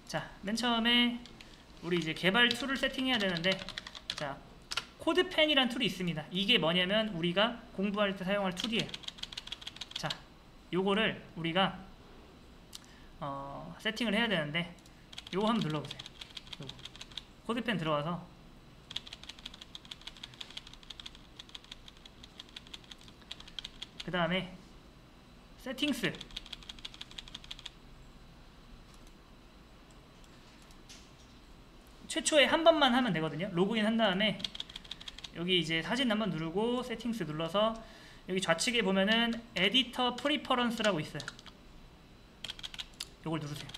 자, 맨 처음에 우리 이제 개발 툴을 세팅해야 되는데, 자, 코드펜이란 툴이 있습니다. 이게 뭐냐면 우리가 공부할 때 사용할 툴이에요. 자, 요거를 우리가 세팅을 해야 되는데, 요거 한번 눌러보세요. 요거. 코드펜 들어와서 그 다음에 세팅스, 최초에 한 번만 하면 되거든요. 로그인 한 다음에 여기 이제 사진 한번 누르고 세팅스 눌러서 여기 좌측에 보면은 에디터 프리퍼런스라고 있어요. 요걸 누르세요.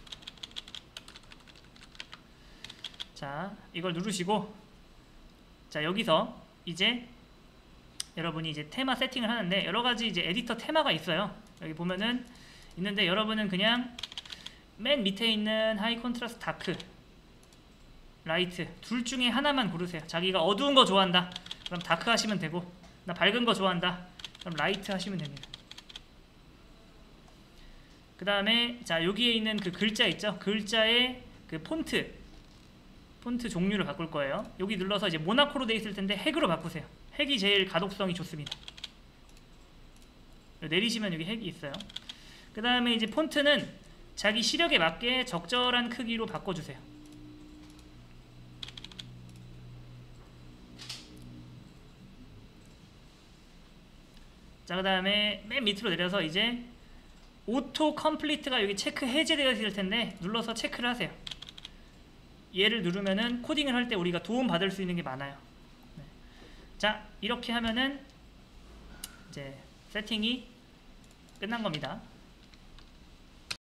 자, 이걸 누르시고, 자, 여기서 이제 여러분이 이제 테마 세팅을 하는데 여러가지 이제 에디터 테마가 있어요. 여기 보면은 있는데, 여러분은 그냥 맨 밑에 있는 하이 콘트라스트 다크, 라이트 둘 중에 하나만 고르세요. 자기가 어두운 거 좋아한다, 그럼 다크 하시면 되고, 나 밝은 거 좋아한다, 그럼 라이트 하시면 됩니다. 그 다음에 자, 여기에 있는 그 글자 있죠? 글자의 그 폰트 종류를 바꿀 거예요. 여기 눌러서 이제 모나코로 돼 있을 텐데 핵으로 바꾸세요. 핵이 제일 가독성이 좋습니다. 내리시면 여기 핵이 있어요. 그 다음에 이제 폰트는 자기 시력에 맞게 적절한 크기로 바꿔주세요. 자, 그 다음에 맨 밑으로 내려서 이제 오토 컴플리트가 여기 체크 해제되어 있을 텐데 눌러서 체크를 하세요. 얘를 누르면은 코딩을 할 때 우리가 도움 받을 수 있는 게 많아요. 네. 자, 이렇게 하면은 이제 세팅이 끝난 겁니다.